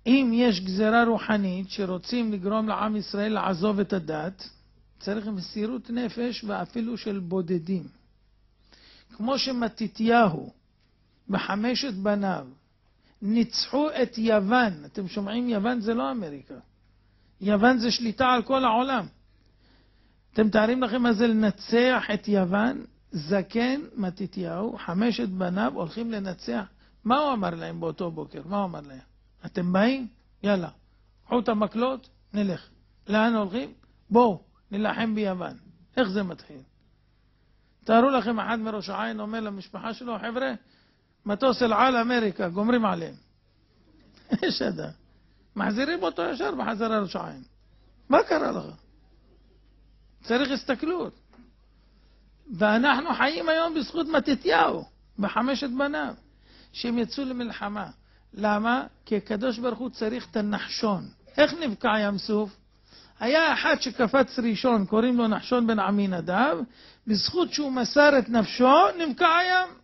אם יש גזרה רוחנית שרוצים לגרום לעם ישראל לעזוב את הדת, צריך מסירות נפש ואפילו של בודדים. כמו שמתתיהו בחמשת בניו ניצחו את יוון. אתם שומעים? יוון זה לא אמריקה. יוון זה שליטה על כל העולם. אתם תארים לכם מה זה לנצח את יוון? זקן מתתיהו, חמשת בניו הולכים לנצח. מה הוא אמר להם באותו בוקר? מה הוא אמר להם? אתם באים? יאללה. קחו את המקלות, נלך. לאן הולכים? בואו, נלחם ביוון. איך זה מתחיל? תארו לכם אחד מראש העין אומר למשפחה שלו, חבר'ה, מטוס אל על אמריקה, גומרים עליהם. יש אדם. מחזירים אותו ישר בחזרה ראש העין. מה קרה לך? צריך הסתכלות. ואנחנו חיים היום בזכות מתתיהו, בחמשת בניו, שהם יצאו למלחמה. למה? כי הקדוש ברוך הוא צריך את הנחשון. איך נבקע ים סוף? היה אחד שקפץ ראשון, קוראים לו נחשון בן עמינדב, בזכות שהוא מסר את נפשו, נבקע הים.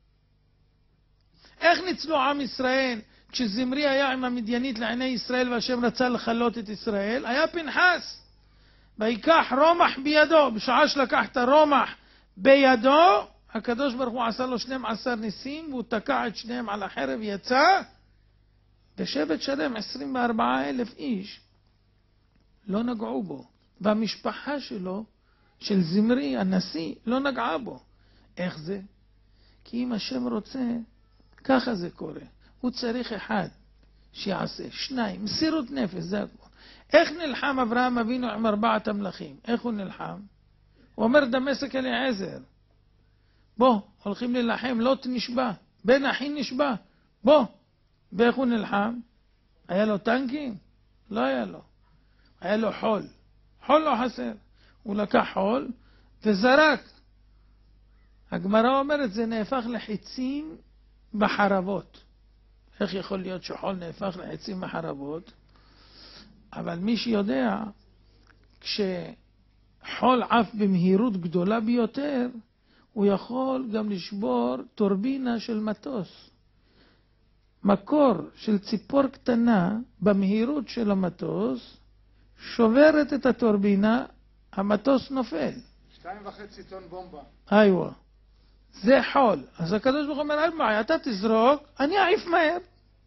איך ניצלו עם ישראל כשזמרי היה עם המדיינית לעיני ישראל והשם רצה לחלות את ישראל? היה פנחס. ויקח רומח בידו. בשעה שלקח את הרומח בידו, הקדוש ברוך הוא עשה לו 12 ניסים, והוא תקע את שניהם על החרב, יצא, בשבט שלם 24,000 איש לא נגעו בו. והמשפחה שלו, של זמרי, הנשיא, לא נגעה בו. איך זה? כי אם השם רוצה, ככה זה קורה. הוא צריך אחד שיעשה, שניים, מסירות נפש, זה הכל. איך נלחם אברהם אבינו עם 4 המלכים? איך הוא נלחם? הוא אומר דמשק אליעזר, בוא, הולכים ללחם, לוט נשבע, בן אחי נשבע, בוא. ואיך הוא נלחם? היה לו טנקים? לא היה לו. היה לו חול. חול לא חסר. הוא לקח חול וזרק. הגמרא אומרת, זה נהפך לחיצים בחרבות. איך יכול להיות שחול נהפך לחיצים בחרבות? אבל מי שיודע, כשחול עף במהירות גדולה ביותר, הוא יכול גם לשבור טורבינה של מטוס. מקור של ציפור קטנה במהירות של המטוס, שוברת את הטורבינה, המטוס נופל. 2.5 טון בומבה. איווה. זה חול. אז הקדוש ברוך הוא אומר, אל בעיה, אתה תזרוק, אני אעיף מהר.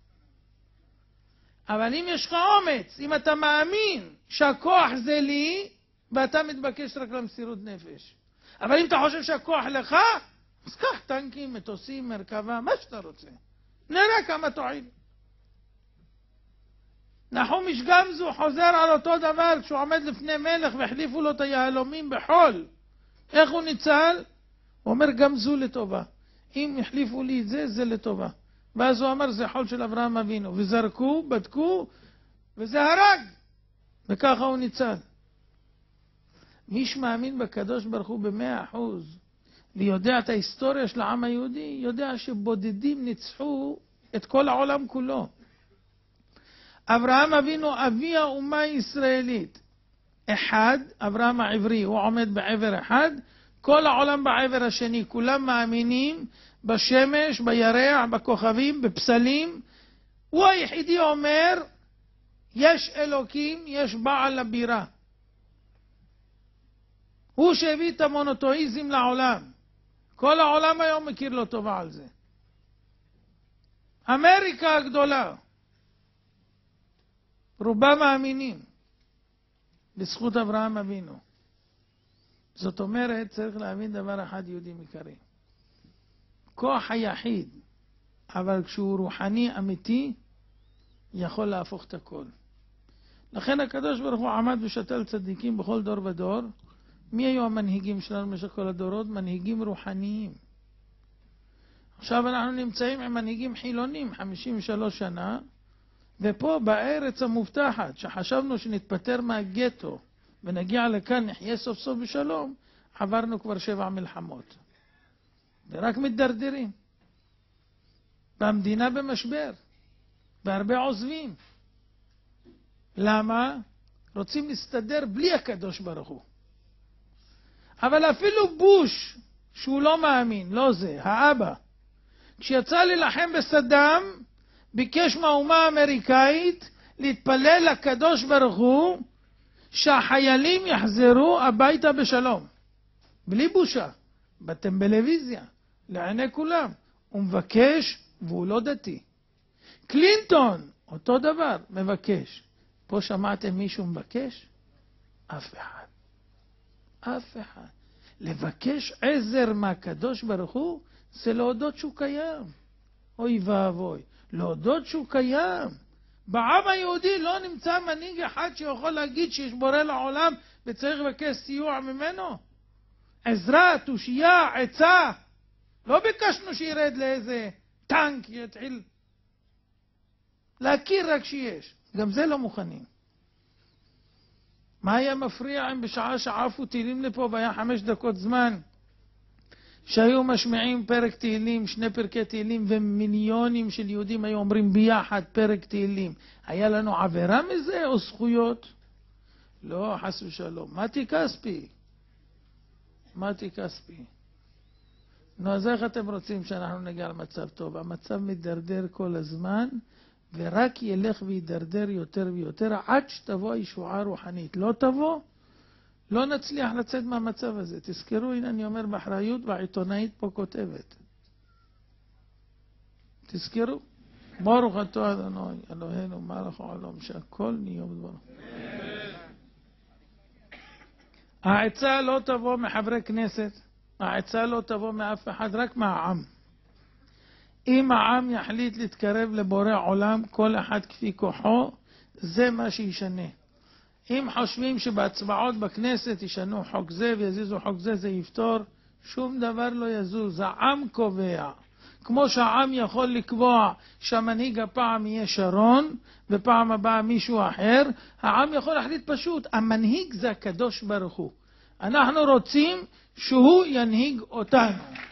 אבל אם יש לך אומץ, אם אתה מאמין שהכוח זה לי, ואתה מתבקש רק למסירות נפש. אבל אם אתה חושב שהכוח לך, אז קח טנקים, מטוסים, מרכבה, מה שאתה רוצה. נראה כמה תועיל. נחום איש גמזו חוזר על אותו דבר כשהוא עומד לפני מלך והחליפו לו את היהלומים בחול. איך הוא ניצל? הוא אומר גמזו לטובה. אם החליפו לי את זה, זה לטובה. ואז הוא אמר זה חול של אברהם אבינו. וזרקו, בדקו, וזה הרג. וככה הוא ניצל. מי שמאמין בקדוש ברוך הוא ב100% ויודע את ההיסטוריה של העם היהודי, יודע שבודדים ניצחו את כל העולם כולו. אברהם אבינו אבי האומה הישראלית. אחד, אברהם העברי, הוא עומד בעבר אחד, כל העולם בעבר השני, כולם מאמינים בשמש, בירח, בכוכבים, בפסלים. הוא היחידי אומר, יש אלוקים, יש בעל הבירה. הוא שהביא את המונותאיזם לעולם. כל העולם היום מכיר לו טובה על זה. אמריקה הגדולה, רובם מאמינים בזכות אברהם אבינו. זאת אומרת, צריך להבין דבר אחד יהודי מקרי. כוח היחיד, אבל כשהוא רוחני אמיתי, יכול להפוך את הכל. לכן הקדוש ברוך הוא עמד ושתל צדיקים בכל דור ודור. מי היו המנהיגים שלנו במשך כל הדורות? מנהיגים רוחניים. עכשיו אנחנו נמצאים עם מנהיגים חילונים 53 שנה, ופה בארץ המובטחת, שחשבנו שנתפטר מהגטו ונגיע לכאן, נחיה סוף סוף בשלום, עברנו כבר 7 מלחמות. ורק מתדרדרים. והמדינה במשבר. והרבה עוזבים. למה? רוצים להסתדר בלי הקדוש ברוך הוא. אבל אפילו בוש, שהוא לא מאמין, לא זה, האבא, כשיצא להילחם בסדאם, ביקש מהאומה האמריקאית להתפלל לקדוש ברוך הוא שהחיילים יחזרו הביתה בשלום. בלי בושה. בטלוויזיה, לעיני כולם. הוא מבקש, והוא לא דתי. קלינטון, אותו דבר, מבקש. פה שמעתם מישהו מבקש? אף אחד. אף אחד. לבקש עזר מהקדוש ברוך הוא, זה להודות שהוא קיים. אוי ואבוי. להודות שהוא קיים. בעם היהודי לא נמצא מנהיג אחד שיכול להגיד שיש בורא לעולם וצריך לבקש סיוע ממנו. עזרה, תושייה, עצה. לא ביקשנו שירד לאיזה טנק יתחיל להכיר רק שיש. גם זה לא מוכנים. מה היה מפריע אם בשעה שעפו תהילים לפה והיה 5 דקות זמן שהיו משמיעים פרק תהילים, 2 פרקי תהילים ומיליונים של יהודים היו אומרים ביחד פרק תהילים. היה לנו עבירה מזה או זכויות? לא, חס ושלום. מתי כספי. מתי כספי. נו, אז איך אתם רוצים שאנחנו נגיע למצב טוב? המצב מדרדר כל הזמן, ורק ילך וידרדר יותר ויותר, עד שתבוא הישועה רוחנית. לא תבוא, לא נצליח לצאת מהמצב הזה. תזכרו, הנה אני אומר באחריות, והעיתונאית פה כותבת. תזכרו. ברוך אתה אדוני, אלוהינו מלך העולם, שהכל נהיה בדברו. העצה לא תבוא מחברי כנסת, העצה לא תבוא מאף אחד, רק מהעם. אם העם יחליט להתקרב לבורא עולם, כל אחד כפי כוחו, זה מה שישנה. אם חושבים שבהצבעות בכנסת ישנו חוק זה ויזיזו חוק זה, זה יפתור, שום דבר לא יזוז. העם קובע. כמו שהעם יכול לקבוע שהמנהיג הפעם יהיה שרון, ופעם הבאה מישהו אחר, העם יכול להחליט פשוט, המנהיג זה הקדוש ברוך הוא. אנחנו רוצים שהוא ינהיג אותנו.